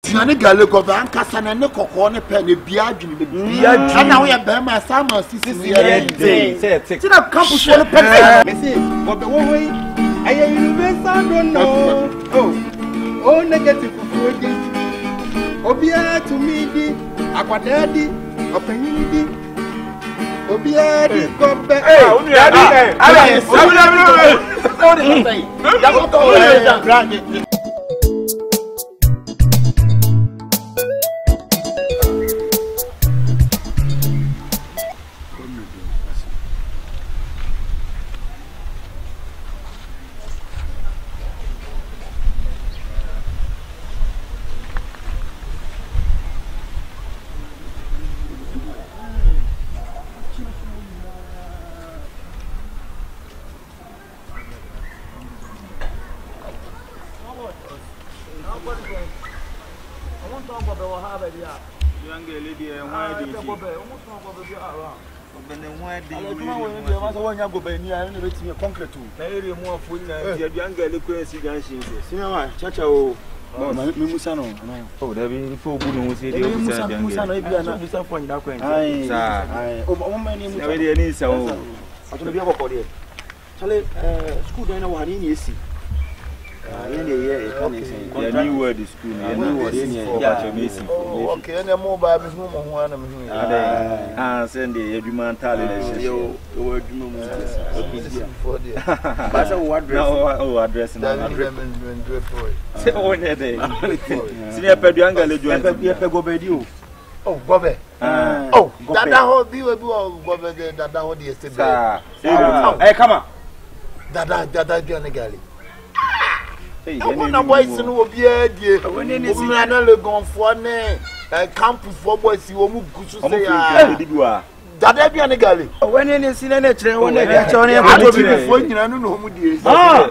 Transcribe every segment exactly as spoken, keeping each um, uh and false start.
Tiani gale go ba anka sana ne kokko ne pe ne bia adwene be bia adwene na wo ya ba ma sama sisi ya dey say say tina campus wo pe me say go be wo hoyi aye you be sound no oh oh negative fufuji obia to me di akwada di opanyin di obia di go be eh unu ya di eh ala sabula no dey say ya go to eh brand go be ni ayo ne betimi concrete o na ere mu afo na dia dia ngale ko esi ganshi sima wa chacha o me musa no o da bi fo ogu no se de o musa musa no e bia na musa fo nyina ko en sa ai o mo ma ni musa na we ni sa o ato na bia boko de chale eh school dey na wa ni ni esi ah ye ne ye e kan esi ya new word school ya new word ni for bacho mesi okay na mo ba bi hu mo ho ana me hu ah send the adwuma ntale le hye yo o adwuma mu for the ba say o address o address na say o ne dey sini pedu angale ju ante e pe gobedi o oh gobe oh dada ho bi we bi o gobe de dada ho de este ah eh come dada dada ju ne gale na boys no obi adie o mi na le gonfo ne campus for boys wo mu gusu say ya dada bia ne gale woni ne sine ne kire woni bia che woni e ko bi fo nyina no no mu die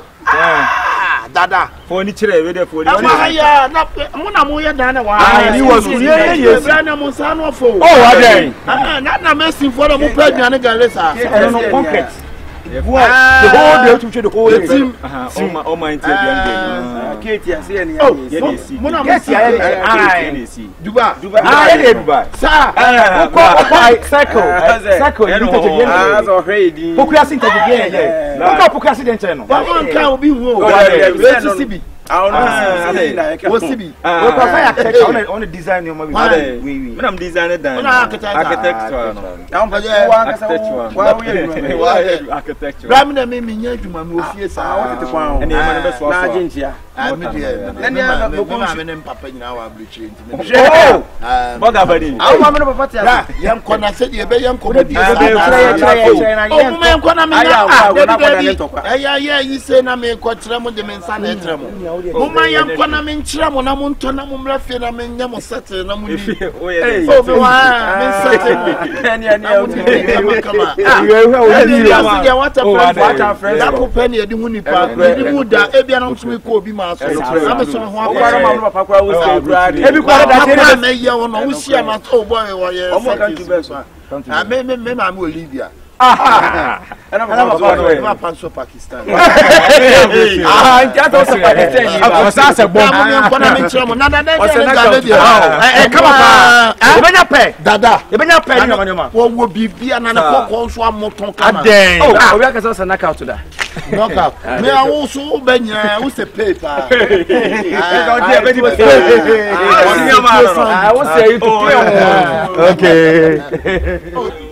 ah dada fo ni kire we de fo ni ama ya na mu na mu ye dan na wa ni wo su ye ye bra na mu sa no fo oh wa den ah na na mesin fo na mu pa bia ne gale sa no concrete the whole day to the whole team oh my oh my interview Kate ya say any ya see mo na mo see ya see Dubai Dubai ah ya Dubai sa ko cycle cycle you take again as already poku accident again no poku accident no one car obi wo let's see I don't know. What's it? We can on the design your movie. We we. I'm designer dan. Architecture. I'm architecture. Why we? Why architecture? Ram na me me adwuma me ofie sa. What the kwan? And e be so so. Na agentia. Ah me dey. Na na me ko me nem papa nyina wa abrechi nti. Oh! Boga badi. Awu ma me no papa tia. Yam kona se de be yam kona di. Oh me yam kona me na. Eh ya ya yi se na me ko kire mo de me nsa na etre mo. Mama yam kwana me nchira mo na mo nto na mo mrafie na me nya mo settle na mo ni oh me wa me settle ani ani o kama ah we we o ya what a friend that ko pen e di hu nipa e di mu da e bia na ntumi ko obi ma so na me so ho akwara ma papa kwa wo say kura e bi kwara da tele me ye wo no wo sia ma so boy wo ye o mo kan tu be so ah me me me ma mo Olivia ah ana ma pa no ma pa so Pakistan ah nja to so Pakistan o sa se bom mo ko na me kire mo na dada de eh come on e benya pe dada e benya pe ni ma ma wo wo bibia na na kokko so amoton kama oh we aka so knock out da knock out me a wo so benya wo se paper ah don't dey be di ah wo say you to play okay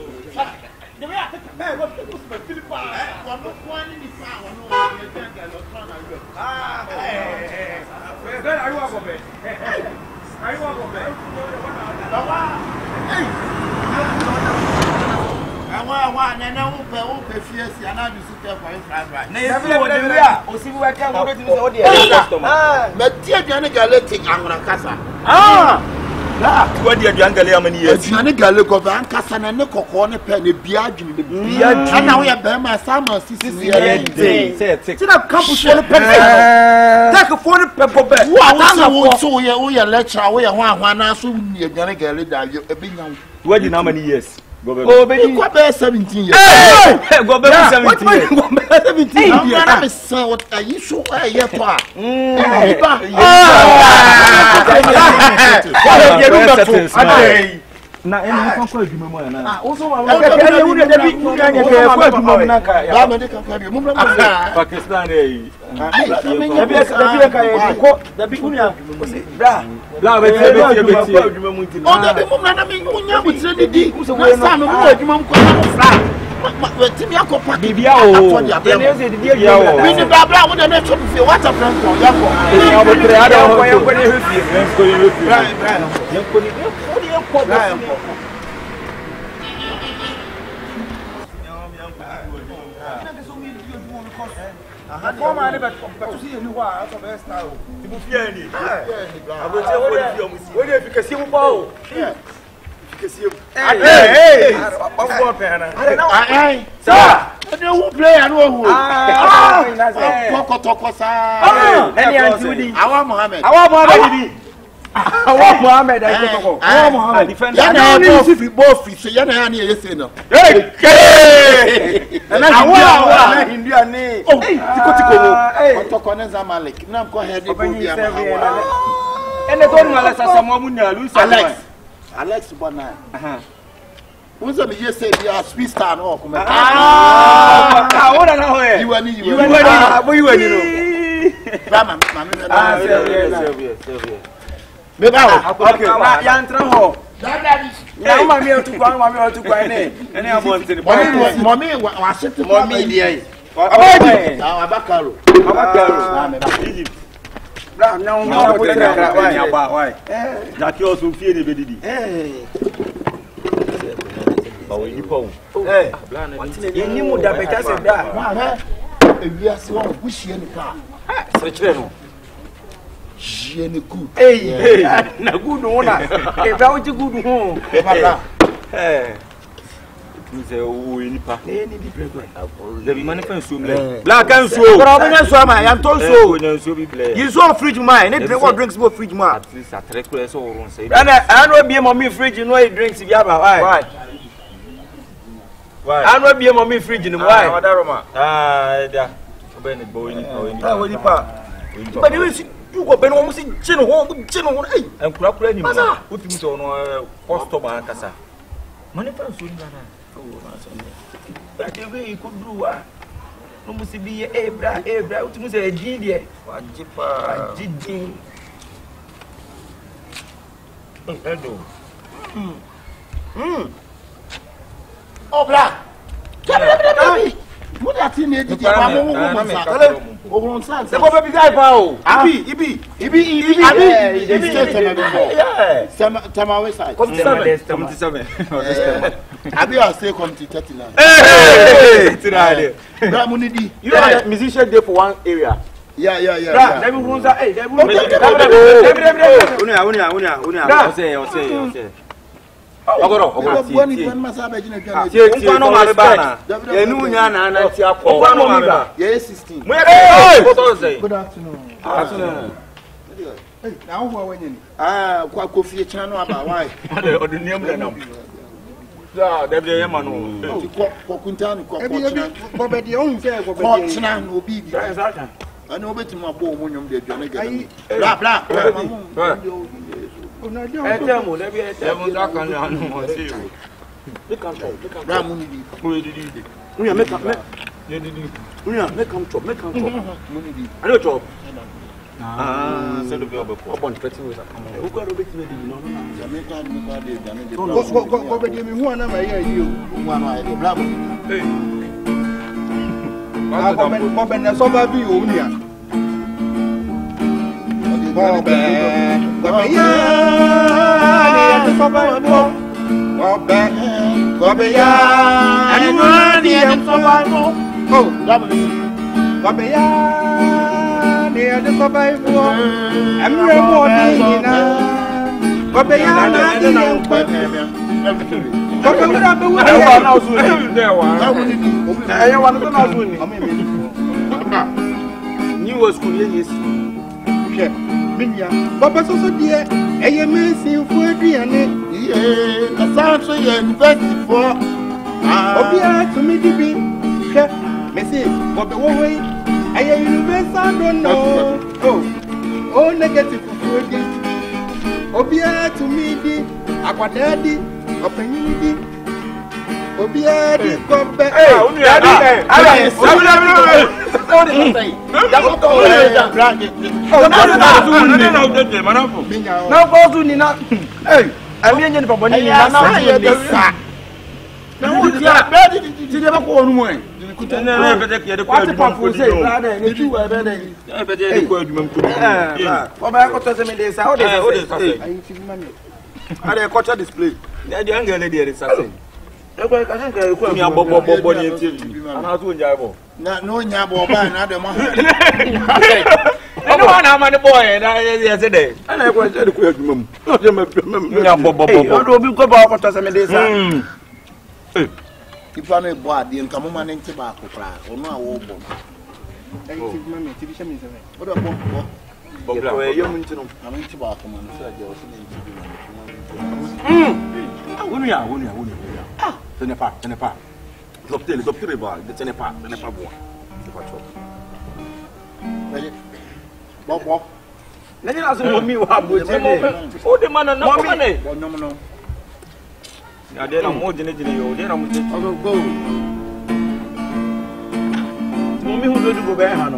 Ah, what do you angale amani yes? Na gale ko ba ankasa na ne kokko ne pe ne bia adwene be bia adwene na wo ya ba ma sama sisi ya dey say say na campus wo ne pe take fo ne pe bobe wo wo so ye wo ya lecture wo ya ho ahwa na so ni adwene gale da e be nyawo what do you amani yes? Go be go be seventeen years. Hey, go be seventeen years. Go be seventeen years. Na me san what are you so eh ye to a. Mm. na ene ko ko adwuma mu na ah wo so ma wo ka ya wu de bi ku nya ke ko adwuma mu na ka ya me de ka ka mu mu Pakistan eh da bi da bi ka ya ko da bi kunya bra bra be be be be adwuma mu nti o da bi mu na mi mu nya mu tire didi na sa me mu adwuma mu ko na fra Timi akopa bibia o ene ese di bibia o bi ni bra wo de na chop fi what a friend ko ya ko ya bo tre ada ko ya ko ni hefi ko ni hefi bra bra ya ko ni ko ni ko bra aha ko ma ne ba to si ni wa so be style ibu fie ni abo je wo de fie mu si wo de fi kesi mu ba o Hey, hey, Bambo Pena. Aye, sir. They won't play and who? Ah, Coco Toco, sir. Any Antudi. Our Mohammed. Our Mohammed. Our Mohammed. Our Mohammed. Defender. Yana no if we both fit. Yana hani yes no. Hey, hey. And I want India ne. Oh, tiko tiko mo. Toco ne Zamalek. Na ko head go bia. And the don mala sasa mo mu na Luis Alex. Alex Bona. Uh-huh. Who's a year say you are speed star no come. Ah, ah, what na ho you ani you ani ah, boy you ani no. Mama, mama na. Ah, Sylvia, Sylvia, Sylvia. Me ba. Okay, na ya ntra ho. That that is. Na ma mi o tu kwa, ma mi o tu kwa ne. Ene abonte. Mommy, mommy wa shit mommy dey. Abadi. Ah, Abakaro. Abakaro. Ah, me ba. Egypt. Bra, na on na put kra why aba why. Eh. Jackie also fie ne bedidi. Eh. Ba we nipo. Eh. Ye ni mu da beka se bra. Ma he. Ewia se won buhie ni pa. Eh, se kire no. Jie ni good. Eh, na good no na. E bra o ji good ho. E ba. Eh. Nse o ni pa. Eh ni di break. The man fan so mle. Black and so. Bro, be na so ma, ya ton so. Na so bi play. You so fridge man, any drink what drinks more fridge man. At least a trek so so run say. And I no be mommy fridge no e drinks bi aba why? Why? Why? I no be mommy fridge no why? Ah, Roma. Ah, da. Obe ni boy ni pa, ni. Ah, we ni pa. But you see you go be no mo si gin ho, gin ho eh. En kura kura ni mo. Uti mi so no customer kasa. Money fan so ni na. But the way you could do ah. No must be a bra, a bra, uti mu say gin there. Wajipa. Gin. Edo. Hmm. Hmm. Oh bra. Mo da tin e didi pa mo mo mo sa. Kale. Ogun san. Se ko be bi guy pa o. Ibi, ibi, ibi, ibi, ibi. Ibi state na before. Yeah. Sama Tama West side. seventy-seven. Abi I say come to thirty-nine. Hey! Tirade. Bra mo ni di. You are a musician there for one area. Yeah, yeah, yeah. Bra, let me run that. Hey, let me run. Unia, unia, unia, unia. I say, I say, I say. Ogoro, ogoro. Boni ban masabe jina gana. Tie, tie, no ma ba na. Ye nu nya na na ti akọ. Ogbo no mi ba. Ye sixteen. Mo ye hey! What do you say? Good afternoon. Afternoon. Hey, na wo wa nyen. Ah, kwa Kofi Chan no aba why? Ode niam na nam. Ya, da bi ye ma no. Ko ko kunta ni ko ko china. Go be dey on say go be Ko dey. china no bi bi. Exactly. Ani obetima bo mo nyom de aduane gana. Bla bla. Eh, tell me, let me tell me that can I know see you. Make am chop, make am. Bra mo ni di. Mo di di. Unya make am make. Ye di di. Unya make am chop, make am chop. Mo ni di. I know chop. Ah, say do be obe ko. Obo thirty ways am. Who go do betima di no no. Ya make am me go dey aduane de. Go go go be dey me hu ana ma ye yi o. Nwa no ai bla mo ni di. Hey. Ah, go be go be na so ba bi o ni a. Go be go be ya ni so ba mo. Go be go be ya ni so ba mo. Oh, Bla mo ni. go be ya ni so ba mo. Amre mo ni na. Go be ya na ni Kwa ko. me. Go be na be wo. I want now so ni there wa. Bra mo ni di. Eh, want to now so ni. Ni was school ye yes. Hwɛ minya baba soso deɛ ɛyɛ mesinfo aduane Ye, na san so ye university for. Ah. obiara tumi di bi hwɛ mesi bɔbɛ wɔ hɔ yi ɛyɛ university don't know oh oh negative fufuo di Obia to me di Aquadaddy Openidi Obia di Gob three Hey daddy Ale na go do ni na eh ami enye ni papa ni na na ye de sa na wo ti a be di ti de ba ko onu mo e kuta na na be de ke de ko aduma ko say brother ni tu wa be de e be de ko aduma ko eh o ba ko to se me de sa o de o de sa ayi ti ma me are culture display de de angele de sa say e ko ka se ka ko mi abobo bobo ni ti ana so nja bo na no nya bo ba na de mo Any one am the boy na yesterday. Ana ko se de ko aduma mu. No se me nya bobo bobo. O do bi ko ba ko to se me de sa. Eh. Ifa no bo ade nka mo ma ne nti ba akokra. Ono a wo bo. Hey, ti ma me ti bi sha me se. O do bo bo. Bo bla. Ko yo mu nti no. Ama nti ba akoma no se aje o se ne nti bi na. Mm. Ah, wonu ya, wonu ya, wonu ya. Ah, ce n'est pas, ce n'est pas. L'opter, les opter ba, ce n'est pas, ce n'est pas bon. C'est pas trop. Allez. Bo bo. Na ni na so mo mi wa bo je mo. O de man na mo ne. Bo no no. Ya de na mo jine jine yo, de na mo je. O go go. Mo mi hu do du go be ha no.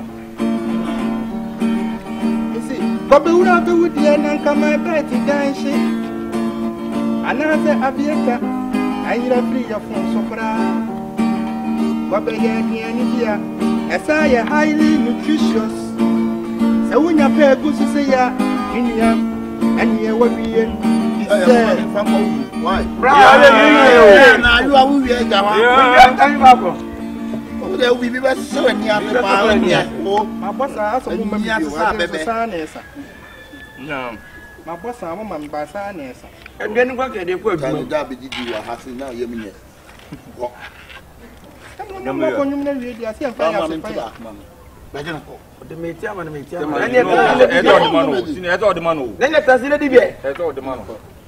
Isi, Gobe ura be wudi na nka my bet dan shi. Anase abieka, ayira free ya fon sokra. Gobe ye ni dia, esa ye highly nutritious. Se wunya pe gusu se ya, inia, ani ye wabiye. Say, why? Yeah, na you are we ga wa. Yeah, thank you. O de we be so ni ape pa ni o. Ma bossa aso mo ma bi sa bebe. sa na esa. No. Ma bossa mo ma ba sa na esa. E bi ni kwa ke de ko Ka aduma. ni da be didi wa ha se na ye mi ye. Wo. Mo mo ko nyum na wi dia se fa ya se fa ya. Ba je na ko. De me tia ma na me tia ma. Ene e do de mano. Sini e do de mano. Nene tasile di be. E do de mano.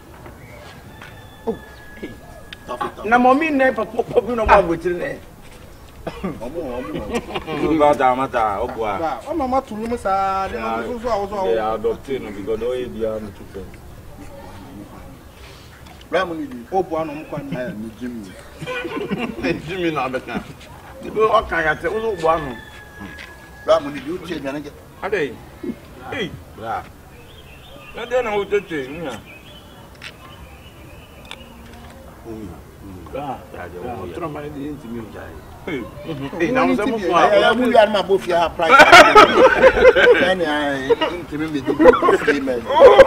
Na mommy ne papa papa no ma botire ne. Omo omo. Ba da mata ogwa. Ba, o mama tunu mu sa de no so so so. Yeah, adopted no because no e bia no tupe. Bra mo ni di. O bo anu mkwa ni. Eh ni Jimmy. Jimmy na beta. Ibo o kan ya te o bo anu. Bra mo ni di o tie nya ne. Ade. Eh, bra. Na de na o tete nya. Ah, ya je o. Tro ma ni ntimi o jai. Eh, na mo se mo fun a. Ya mu ya ma bo fi ha price. Any ai ntimi me di. Amen.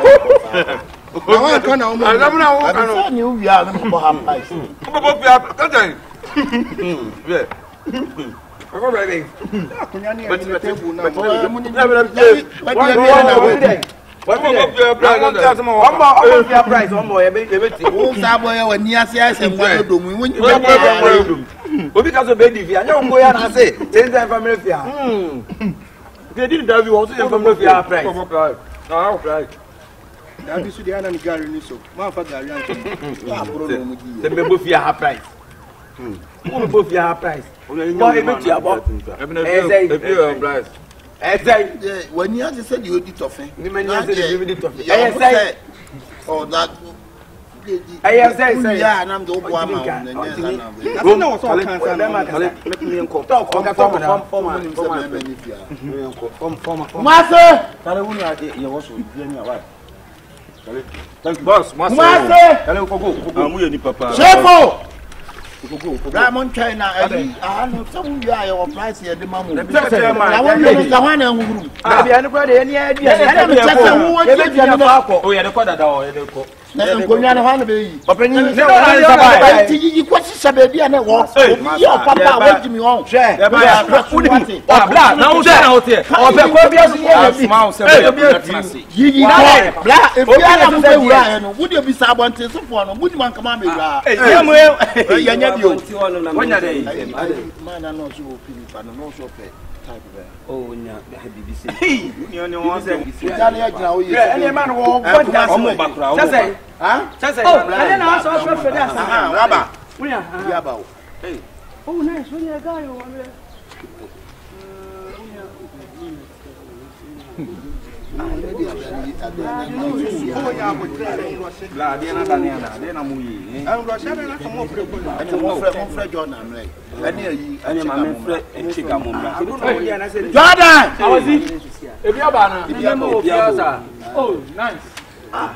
Na wa kan na o mo. Alamu na o kan Sa ni o wi a mo bo ha price. Ko bo fi a ka tan. Yeah. Ko ba be. Akunya ni e table na. O mo ni. Na be be. Wa di na we. What go up your price? One more up your price. One more. Ebe ebe ti. O sa bo ye wani ase ase ngwa do mu. Won Obi Obi ka so be di fi. Anya ngo ya na say. Say say family fi. Hmm. They didn't have you also family fi price. Ah, price. Da bi su dia na ni gari ni so. Ma fa gari an so. ya bro no mu di. Say me bo fi price. Hmm. Mo bo fi price. Bo ebe ti abo. Eh say price. Exactly. When you say the odi tofe. Ni me nya say the odi tofe. Eh say. Oh that. Eh say say. Yeah, na mdo bo ama na nya na. That's na so kan sa na ma ka. Make me enko. Talk o ka talk na. Form form form. Form. Mase. Kale wunu ade ye wo so bia ni awa. Kale. Thank you boss. Mase. Kale ko go. Amu ye ni papa. Chefo. Diamond China ali ahanu sabu ya ya price ya de mamu. Na won yo ka hwana nguru. Na bia ni kwa de ni adi. Na me chese wo wo ye bia ni akọ. O ye de kwa dada o ye de ko. Na nkonya na hwana be yi. Openyi ni se wa sabai. Ti yi kwa sisa be bia na wo. Yo papa wo jimi on. She. Ya bia udi. O bla na wo se na o te. O be ko bia so ye bi. Ma o se be. Yi yi na bla e bia na mo be wura he no. Wudi obi sa abonte so fo no. Wudi man kama me wura. Eh ye mo ya nya bi o. Onya de. Man na no so opini pa no so pe type be. Oh nya B B C. Ni oni won se. Ja na gina o ye. Eni ma no wo gwada so mo bakura. Chese. Ha? Chese. Oh, ene na so so fe da sa. Ah, waba. Unya. Ya ba o. Hey. Oh, nice. Unya ga yo wa. La Diana Daniana, then I'm we. I'm Russian and I'm more Fred Jordan. I'm a Fred and Chicago. Jordan! How is it? If you're banner, if you're oh, nice. Ah,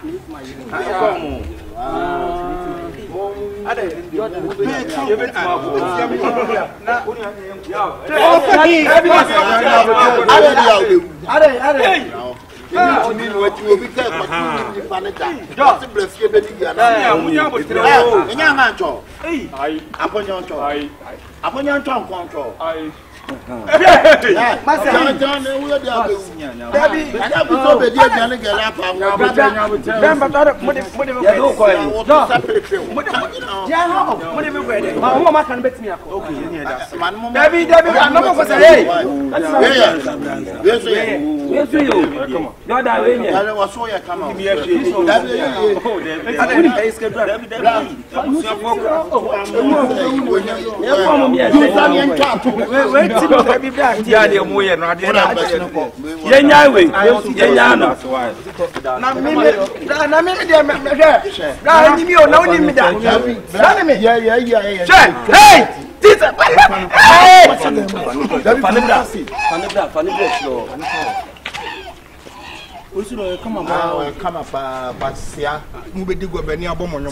yeah, they're more than I yeah, way. Yeah, no. Now, me, yeah, yeah, yeah. Hey! This hey! Come on, come up, but see, move it to go Benny Abomon.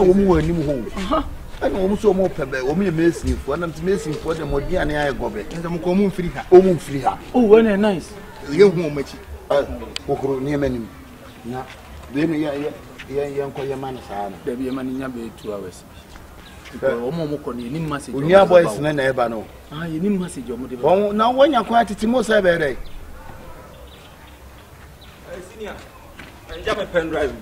I know so more pebble, or me missing for them to missing for the Modiana Gobe, and the Mokomu free her. Oh, free her. Oh, very nice. You won't make it. Oh, near many. Now, then, yeah, yeah, young call your man, there be a man in your bed two hours. You need message. Your boys never know. Ah, you need message. Oh, now when you're quite it's most every day. Senior, I jump a pen drive.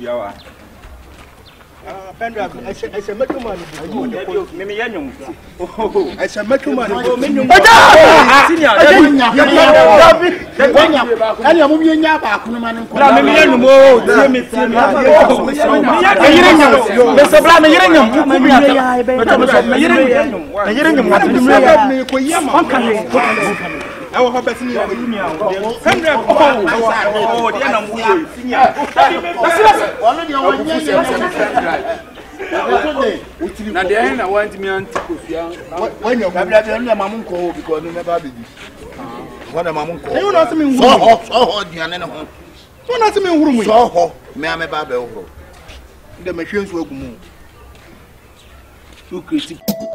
Pen drive. I said, I said, make a man. Maybe Yanum. Oh, I said, make a man. Senior, and you're moving your back. I will have a senior. Oh, now, the end I want me on when you're mamma call because you never did. What a mamma call. You not me so hot, so hot, you know. So not me room so hot, me, I'm a babble. The machines will move. Too critical.